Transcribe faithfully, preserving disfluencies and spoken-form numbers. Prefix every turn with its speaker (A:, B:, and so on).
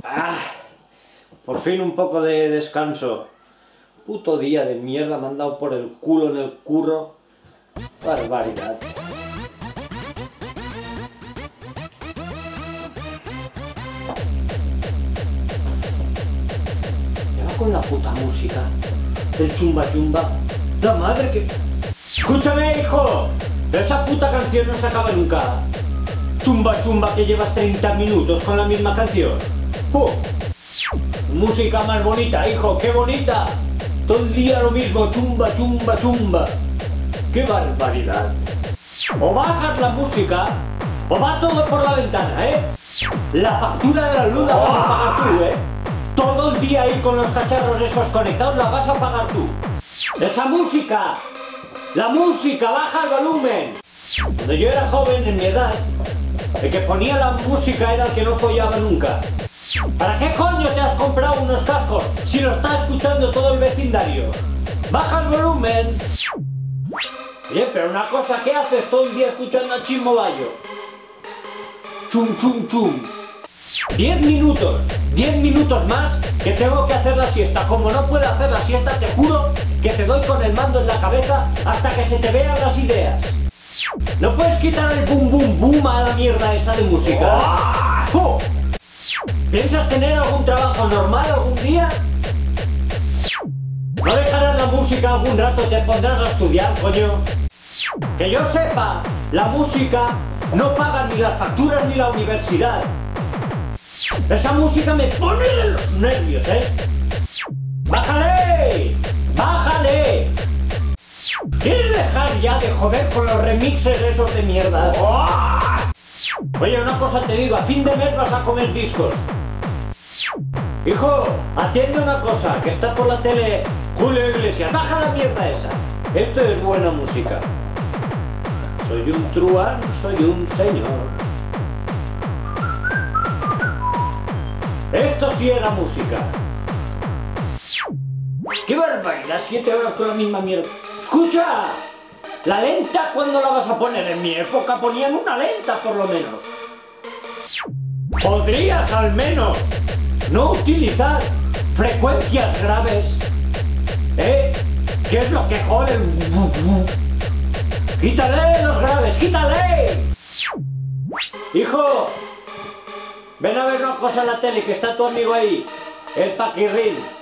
A: Ah, por fin un poco de descanso. Puto día de mierda me han dado por el culo en el curro. Barbaridad. Ya va con la puta música del chumba chumba. La madre que... ¡Escúchame, hijo! Esa puta canción no se acaba nunca. Chumba chumba que llevas treinta minutos con la misma canción. ¡Uh! Música más bonita, hijo, qué bonita. Todo el día lo mismo, chumba chumba chumba. ¡Qué barbaridad! O bajas la música o va todo por la ventana, ¿eh? La factura de la luz la vas a pagar tú, ¿eh? Todo el día ahí con los cacharros esos conectados la vas a pagar tú. ¡Esa música! ¡La música! ¡Baja el volumen! Cuando yo era joven, en mi edad, el que ponía la música era el que no follaba nunca. ¿Para qué coño te has comprado unos cascos si lo está escuchando todo el vecindario? ¡Baja el volumen! Oye, pero una cosa, ¿qué haces todo el día escuchando a Chimo Bayo? Chum, chum, chum. Diez minutos, diez minutos más que tengo que hacer la siesta. Como no puedo hacer la siesta, te juro que te doy con el mando en la cabeza hasta que se te vean las ideas. ¿No puedes quitar el boom, boom, boom a la mierda esa de música? ¡Oh! ¿Piensas tener algún trabajo normal algún día? ¿No dejarás la música algún rato? ¿Te pondrás a estudiar, coño? Que yo sepa, la música no paga ni las facturas ni la universidad. Esa música me pone de los nervios, ¿eh? ¡Bájale! ¡Bájale! ¿Quieres dejar ya de joder con los remixes esos de mierda? Oye, una cosa te digo, a fin de mes vas a comer discos. Hijo, atiende una cosa, que está por la tele Julio Iglesias. Baja la mierda esa. Esto es buena música. Soy un truán, soy un señor. Esto sí era música. ¡Qué barbaridad! Siete horas con la misma mierda. ¡Escucha! La lenta, ¿cuándo la vas a poner? En mi época ponían una lenta, por lo menos. Podrías, al menos, no utilizar frecuencias graves. ¿Eh? ¿Qué es lo que jode? ¡Quítale los graves! ¡Quítale! Hijo, ven a ver una cosa en la tele, que está tu amigo ahí, el Paquirrín.